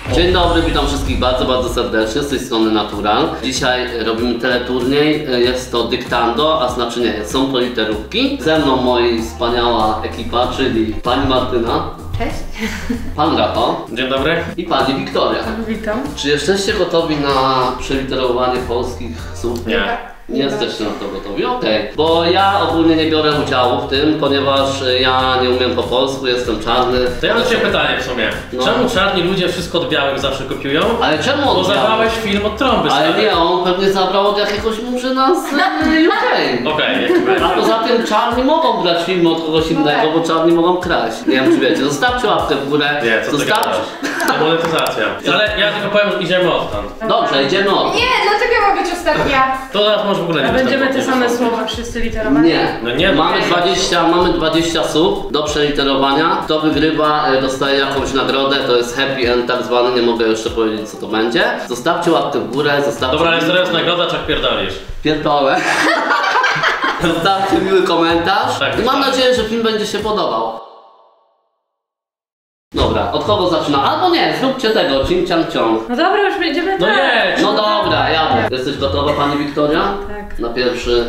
Dzień dobry, witam wszystkich bardzo serdecznie, z tej strony Natural. Dzisiaj robimy teleturniej, jest to dyktando, a znaczy nie, są to literówki. Ze mną moi wspaniała ekipa, czyli pani Martyna. Cześć. Pan Rafał. Dzień dobry. I pani Wiktoria. Witam. Czy jesteście gotowi na przeliterowanie polskich słów? Nie. Nie jesteście na to gotowi? Okej. Bo ja ogólnie nie biorę udziału w tym, ponieważ ja nie umiem po polsku, jestem czarny. To ja mam cię pytanie w sumie. No. Czemu czarni ludzie wszystko od białych zawsze kopiują? Ale czemu on Bo zabrałeś film od trąby. Ale stary. nie, on pewnie zabrał od jakiegoś murzyna z UK. Okej, niech będzie. A poza tym czarni mogą brać film od kogoś innego, bo czarni mogą kraść. Nie wiem czy wiecie, zostawcie łapkę w górę. Nie, co ty gadasz? Demonetyzacja. Ale ja tylko powiem, że idziemy odtąd. Dobrze, idziemy od. Nie, dlaczego ja mam być ostatnia? To teraz może w ogóle nie A będziemy te występować. same słowa wszyscy literować? Nie. No nie, Mamy 20 słów do przeliterowania. Kto wygrywa, dostaje jakąś nagrodę, to jest happy end tak zwany, nie mogę jeszcze powiedzieć co to będzie. Zostawcie łapkę w górę, zostawcie... Dobra, ale teraz nagroda, czak pierdolisz. Pierdolę. Zostawcie miły komentarz Tak, i mam tak. nadzieję, że film będzie się podobał. Dobra, od kogo zaczyna? Albo nie, zróbcie tego, cing ciang ciąg. No dobra, już będziemy No tak. nie! No dobra, jadę. Jesteś gotowa, pani Wiktoria? Tak. Na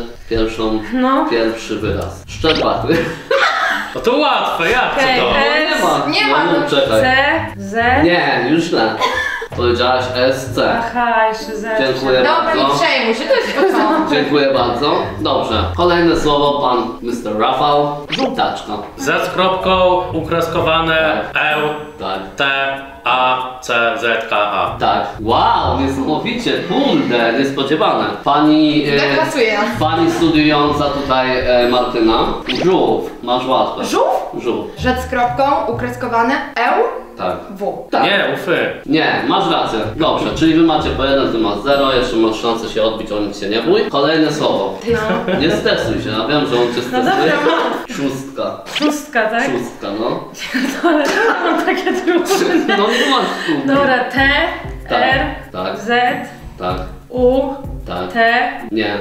pierwszy wyraz. Szczerbaty. No to łatwe, jak Okej, co to? Nie ma, No, no. czekaj. C, Z. Nie, już źle. Powiedziałaś SC. Aha, jeszcze Z. Dziękuję Dobra, nie bardzo. przejmuj się, to jest gotowe. Dziękuję bardzo. Dobrze. Kolejne słowo, pan Mr. Rafał. Żółtaczka. Z z kropką, ukreskowane, Tak. T, A, C, Z, K, A. Tak. Wow, niesamowicie, kurde, niespodziewane. Pani, Deklasuję. pani studiująca tutaj Martyna. Żółw, masz łatwe. Żółw? Żółw, Rzecz z kropką, ukreskowane, L, tak. W. Tak. Nie, ufy. Nie, masz rację. Dobrze, czyli wy macie po 1, ty masz 0, jeszcze masz szansę się odbić, o nic się nie bój. Kolejne słowo. No. Nie stresuj się, ja wiem, że on cię No stresuje. dobra, Szóstka. Szóstka, tak? Szóstka, no. Ale to mam takie trudne. No nie masz tu. Dobra, T, Tak, R, tak. Z, Tak, U, tak. T. Nie.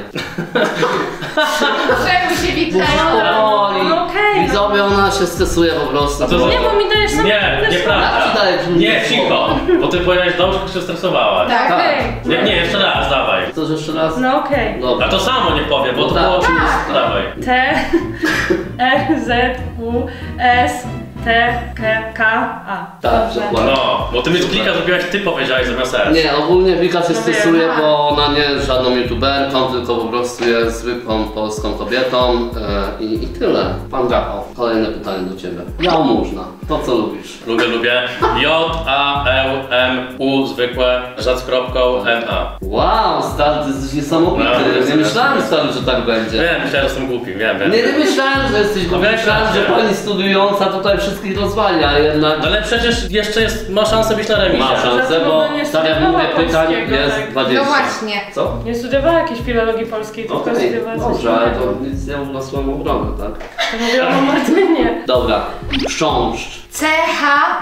Przejmuj się, Wiktoria. Powoli. No okej, no. Widzowie, ona się stresuje po prostu. A to Nie, bo mi dajesz same Nie, trudne nieprawda. Ja ci daję trudne Nie, słowo. cicho. Bo ty powiedziałeś dobrze, że się stresowałaś. Tak. słowa. Okej. Nie, jeszcze raz, dawaj. Chcesz jeszcze raz? No okej. Dobra. A to samo nie powiem, bo No to tak. było... Tak. Dawaj. T, R, Z, U, S, T, K, A. Tak, Dobrze. dokładnie. No, bo ty mi z klika zrobiłaś, ty powiedziałeś zamiast S. Nie, ogólnie Wika się No stresuje, wiem. bo ona nie jest żadną youtuberką, tylko po prostu jest zwykłą polską kobietą i tyle. Pan Rafał, kolejne pytanie do ciebie. Jałmużna, to co lubisz? Lubię. J, A, L, M, U, zwykłe, Z z kropką, N, A. Wow, stary, ty jesteś niesamowity. No, Nie myślałem, stary, że tak będzie. Wiem, myślałem, że jestem głupi, wiem. Nie myślałem, że jesteś głupi. No, Myślałem, że wiem. pani studiująca tutaj wszystkich rozwali, a jednak... No ale przecież jeszcze jest, ma szansę być na remisie. Ma szansę, bo Zatrudnienie tak jak mówię, studiowała pytań polskiego, jest tak. 20. No właśnie. Co? Nie studiowała jakiejś filologii polskiej, tylko Okej, studiowała coś dobrze, ale innego. to nic nie mów na swoją obronę, tak? To mówiłam o Martynie. Dobra, chrząszcz. C, H,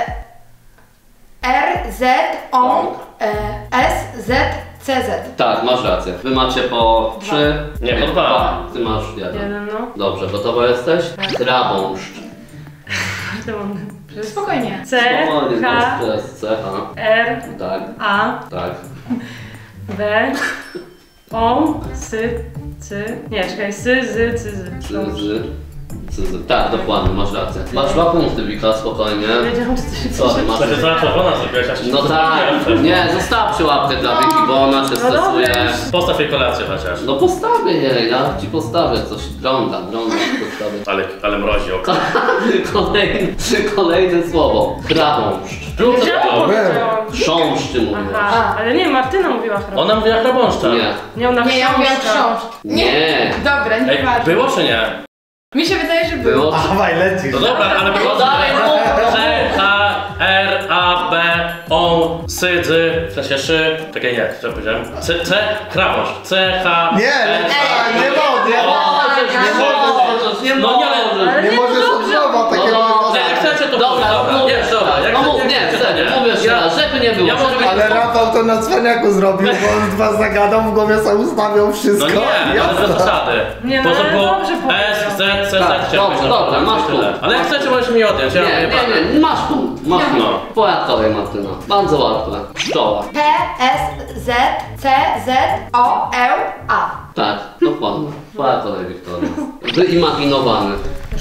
R, Z, O, S, Z, C, Z. Tak, masz rację. Wy macie po 3. Nie, po 2. Ty masz 1. Jeden, no. Dobrze, gotowa jesteś? Krabąszcz. To mam przez Spokojnie. C, Spokojnie, H, przez C, A. R, Tak, A, tak. B, O, Sy, Cy. Nie, czekaj, Sy, Zy, Cy, Cyzy. Tak, dokładnie, masz rację. Masz 2 punkty, Wika, spokojnie. Wiedziałam, że to się Sorry, masz... Będzie cała czerwona zrobiłaś, aż ci No tak, nie, zostawcie łapkę dla Wiki, bo ona się stresuje. dobra. Postaw jej kolację chociaż. No postawię jej, ja ci postawię coś. Drąga postawię. Ale mrozi oko. Kolejne słowo. Krabąszcz. Ja to powiedziałam. Chrząszczy mówiłaś. Aha, ale nie, Martyna mówiła chrobą. Ona mówiła chrabąszcza. Nie. Nie, ona Nie, ja mówiłam chrząszcza. książkę. Nie. Dobra, nie Ej, ważne. było czy nie? Mi się wydaje, że było. Było. Dawaj, lecisz. No dobra, ale było. No dalej, mów. C, H, R, A, B, O, S, D, w sensie szy. Takie nie, co powiedziałem? C, krawążcz. C, H, Nie, R, A, nie mogę. Nie No nie, możesz. Nie możesz od nowa takiego No, wykonać. Jak chcecie to Dobra, dobra, mówię, jest, dobra. tak. Jak No chcecie- mów, nie, jak serio, chcecie, mówię jeszcze ja- raz, żeby nie było. Ja mogę być- Ale Rafał to na cwaniaku zrobił, bo on dwa zagadał, w głowie sobie ustawiał wszystko. No nie, ale bez zasady. Nie, Po no co ale było dobrze S, Z, C, Tak, Z, dobrze, dobra, masz tyle. punkt. Ale jak chcecie, możesz mi odjąć, ja Nie, masz punkt, masz punkt. No. Twoja kolej, Martyna. Bardzo łatwe. Pszczoła. P, S, Z, C, Z, O, E, A. Tak, dokładnie. Twoja kolej, Wiktoria. Wyimaginowany.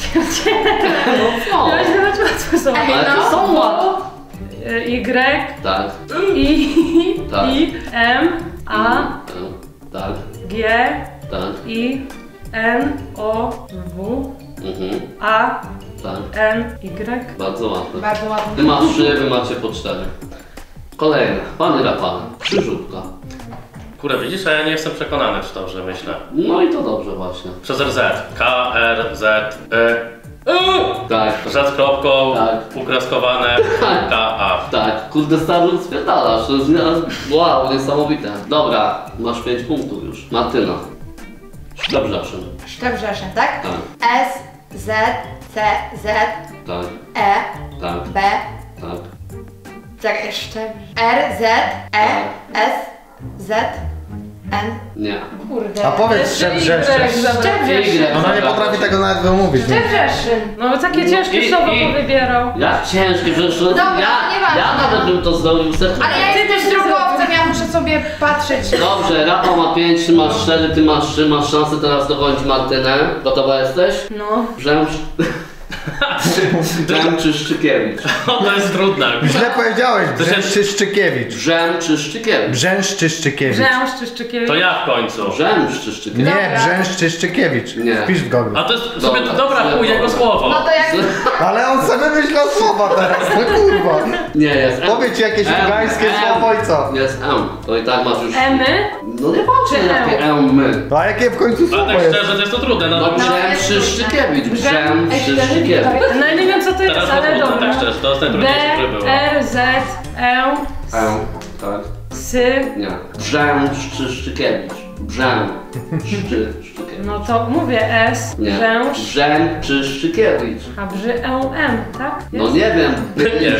No, Ja źle łatwo są. Ej, ale to no. są łatwe. Y, Tak, I, Tak. I, M, A, tak, G, tak. I, N, O, W, Mhm, A, tak. N, Y. Bardzo łatwe. Bardzo Ty ładnie. masz 3, wy macie po 4. Kolejne. Panie Rafale. Krzyżówka. Kurde, widzisz, a ja nie jestem przekonany, czy dobrze myślę. No i to dobrze właśnie. Przez RZ. K, R, Z, Tak, Z kropką, Tak. ukreskowane, K, A. tak. Kurde, stary, spierdalasz. To jest wow, niesamowite. Dobra, masz 5 punktów już. Martyna. Szczebrzeszyn. Szczebrzeszyn, tak? Tak, S, Z, C, Z, tak, E, tak, B, tak. tak jeszcze. R, Z, E, S, Z, N. Nie. Kurde. A powiedz Szczebrzeszyn. Szczebrzeszyn. Ona nie potrafi tego nawet wymówić. nie? Szczebrzeszyn. No bo takie ciężkie i- słowo i- wybierał. Jak ciężkie, przecież Dobra, ja nieważne. nawet bym to zrobił serdecznie. Ale ja jestem też drogowcem, ja muszę sobie patrzeć. Dobrze, Rafał ma 5, ty masz 4, ty masz 3, masz szansę teraz dogonić Martynę. Gotowa jesteś? No. Brzęczyszczykiewicz. O, to jest trudne. Źle powiedziałeś, Brzęszczyszczykiewicz. Brzęczyszczykiewicz. Brzęsz czy Szczykiewicz? To ja w końcu. Brzęczyszczykiewicz. Nie, Brzęszczyszczykiewicz. Nie. Wpisz w Google. A to jest sobie, Dobra, dobra, chuj, jego słowo. No to jak... Ale on sobie wymyśla słowa teraz, no kurwa. Nie, jest M. Powiedz jakieś M, ugańskie M. słowo i co? Jest M. To i tak masz już... Emy? No nie patrzę Czy na M? takie M, my. No a jakie w końcu A słowo tak jest? szczerze, to jest to trudne. No, No no, Brzęczyszczykiewicz. Brzęczyszczykiewicz. No ja nie wiem co to teraz jest, to ale trudne, dobra. tak szczerze, to jest B, najtrudniejsze, które było. R, Z, E, M. Tak. Sy. Nie. Brzęczyszczykiewicz. Brzęczyszczykiewicz. No to mówię S, Nie. Brzęsz, Brzęczyszczykiewicz. a M, tak? No nie wiem. Nie.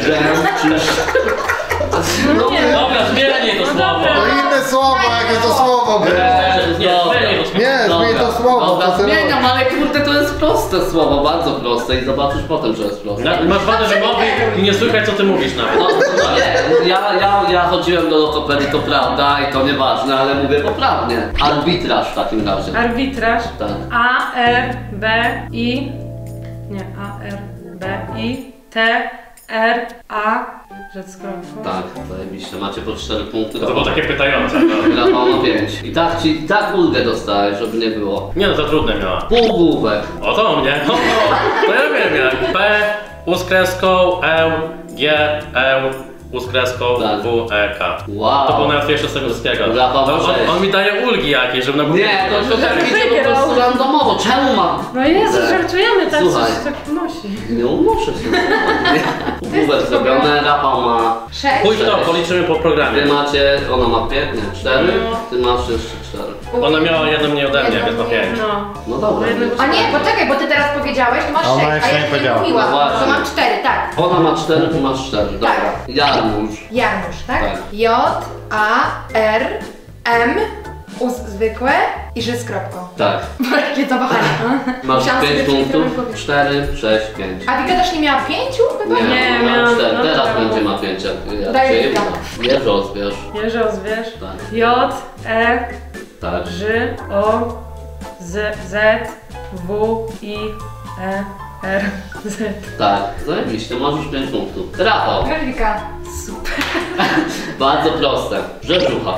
No nie. Dobra, zmieniaj to No słowo. dobra. To inne słowo, jakie to słowo było. Nie, zmieniaj to słowo. Nie, zmień to słowo. Dobra, to sobie- zmieniam, ale kurde, to jest proste słowo, bardzo proste i zobaczysz potem, że jest proste. Masz wadę wymowy i nie słychać, co ty mówisz nawet. No, no nie, ja chodziłem do lokoperii, to prawda i to nieważne, ale mówię poprawnie. Arbitraż w takim razie. Arbitraż. Tak. A, R, B, I. Nie, A, R, B, I, T, R, A. Rzecz z kropką. Tak, zajebiście. Macie po 4 punkty. To było takie pytające. No. Rafał ma 5. I tak ulgę dostałeś, żeby nie było. Nie no, to trudne miała. Półgłówek. O to mnie. O, to ja wiem jak. P, U z kreską, E, G, E, U z kreską, Tak. W, E, K. Wow. To było najłatwiejsze z tego wszystkiego. Rafał, No, możesz. on mi daje ulgi jakieś, żeby na górę. Nie, to tak idzie po prostu randomowo. Czemu mam? No Jezu, Kurde. żartujemy, tak Słuchaj. coś tak nosi. Nie unoszę się. Półgłówek zrobione, Rafał ma... 6. Pójdź to, policzymy po Wy programie. macie, ona ma 5, nie, 4, No. ty masz jeszcze 4. Ona miała jedno mniej ode mnie, więc ma 5. No. No dobra. Jednego- A nie, poczekaj, bo ty teraz powiedziałeś, to masz A ona 6, a jeszcze ja nie nie powiedziała. mówiłam, No właśnie. to mam 4, tak. Ona ma 4, ty masz 4, dobra. Tak. Jarmuż. Janusz, tak? Tak. J, A, R, M, U zwykłe i Ż z kropką. Tak. Jakie to wahanie. Masz Musiałam 5 sobie punktów, chwilę powiedzieć. 4, 6, 5. A Wika też nie miała 5 chyba? Nie, ona ma miałam- 4, no teraz tak. będzie ma 5 jak Daję cię Wika. Jeżo zbierz. Jeżo, zwierz. Tak. J, E, Tak. Ż, O, Z, W, I, E, R, Z. Tak, zajebiście, masz już 5 punktów. Rafał, Wika. bardzo proste. Rzeżucha.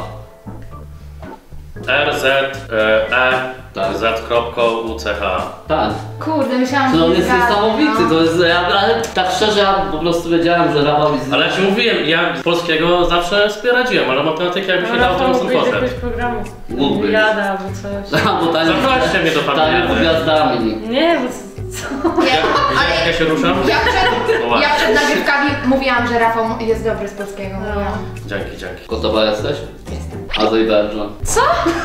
R, Z, E, Tak. Z kropką, U, C, H. Tak. Kurde, myślałam, To że on nie jest zgadnę, niesamowity, no. to jest, ale tak szczerze ja po prostu wiedziałem, że Rafał jest... Ale ja ci mówiłem, ja z polskiego zawsze radziłem, ale matematykę jakby się dał, to bym stąd wyjść poszedł. jakiegoś programu. Mógłbyś. Jada albo coś. Bo tańczy Zaproście mnie do familiady. gwiazdami. Nie, bo co? Nie, Widziałeś jak ja się ruszam? ja przed nagrywkami mówiłam, że Rafał jest dobry z polskiego. Mówiłam. Dzięki, dzięki. Gotowa jesteś? Jestem. Azerbejdżan. Co?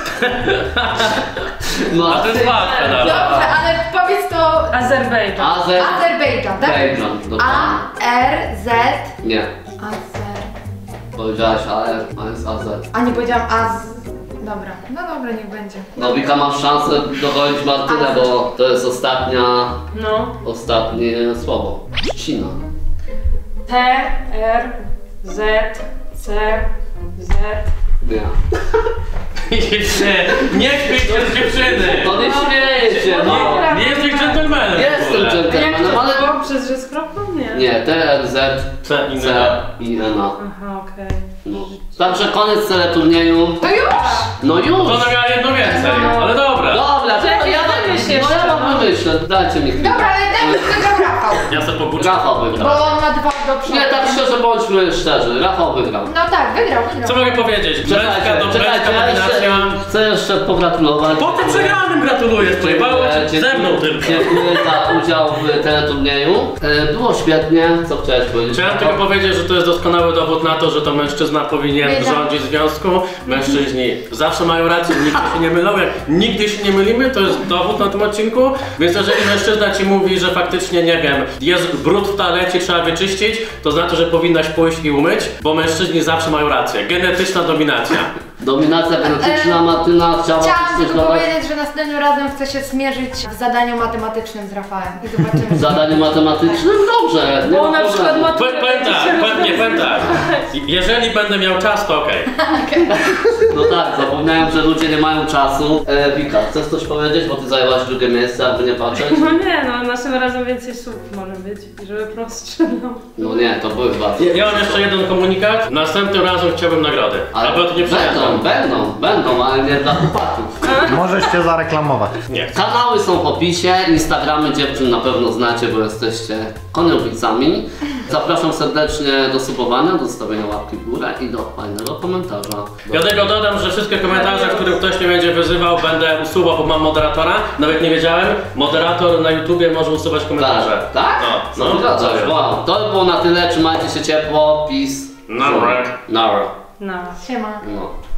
No, A to jest łatwe Dobrze, nawet. ale powiedz to... Azerbejdżan. Azerbejdżan, tak? Azerbejdżan, dokładnie. A, R, Z, Nie. Powiedziałaś AR, a jest AZ. A nie powiedziałam Dobra, no dobra, niech będzie. No Wika, masz szansę dogonić Martynę, bo to jest ostatnie słowo. Trzcina. T, R, Z, C, Z. Nie. Nie śmiej się z dziewczyny! No nie śmieję się, no. Nie jesteś dżentelmenem. Jestem Jak dżentelmenem, to ale... było? Przez że z kropką? Nie. Nie, T, R, Z, C i C N. i N. Aha, okej. No. Także koniec teleturnieju. To już! No już! To ona miała jedno więcej, ale dobra. Dobra, to ja wam wymyślę, dajcie mi chwilę. Dobra, ale najpierw wygrał Rafał. Ja sobie pobuczę. Rafał Bo wygrał. on ma 2 do przodu. Nie, tak szczerze bądźmy szczerzy, Rafał wygrał. No tak, wygrał. Co mogę powiedzieć? Męska dominacja. Chcę jeszcze pogratulować. Po tym przegranym gratuluję, pojebało cię ze mną tylko. Dziękuję za udział w teleturnieju. Było świetnie, co chciałeś powiedzieć? Chciałem tylko powiedzieć, że to jest doskonały dowód na to, że to mężczyzna powinien Wiedziałam. rządzić związku. Mężczyźni zawsze mają rację, nigdy się nie mylą. Jak nigdy się nie mylimy, to jest dowód na tym odcinku. Więc jeżeli mężczyzna ci mówi, że faktycznie, nie wiem, jest brud w toalecie, trzeba wyczyścić, to znaczy, że powinnaś pójść i umyć, bo mężczyźni zawsze mają rację. Genetyczna dominacja. Dominacja genetyczna, Martyna, Chciałam coś tylko dodać? powiedzieć, że następnym razem chcę się zmierzyć w zadaniu matematycznym z Rafałem i zobaczymy. W zadaniu matematycznym? Dobrze. nie Bo ma na przykład problemu. maturę Powiem tak. Jeżeli będę miał czas, to okej. No tak, zapomniałem, że ludzie nie mają czasu. Wika, chcesz coś powiedzieć, bo ty zajęłaś drugie miejsce, jakby nie patrzeć? No nie, no naszym razem więcej słów może być, żeby prostsze. No nie, to były bardzo. Ja mam jeszcze jeden komunikat. Następnym razem chciałbym nagrody. Aby o to nie przyjechał. będą, ale nie dla chłopaków. Możesz się zareklamować. Nie. Kanały są w opisie, Instagramy dziewczyn na pewno znacie, bo jesteście konełbicami. Zapraszam serdecznie do subowania, do zostawienia łapki w górę i do fajnego komentarza. Ja tylko dodam, że wszystkie komentarze, w których ktoś mnie będzie wyzywał, będę usuwał, bo mam moderatora. Nawet nie wiedziałem. Moderator na YouTubie może usuwać komentarze. Tak? No, No, zgadzasz, wow. To by było na tyle, trzymajcie się ciepło, peace. Nara. Nara. No. Siema. No.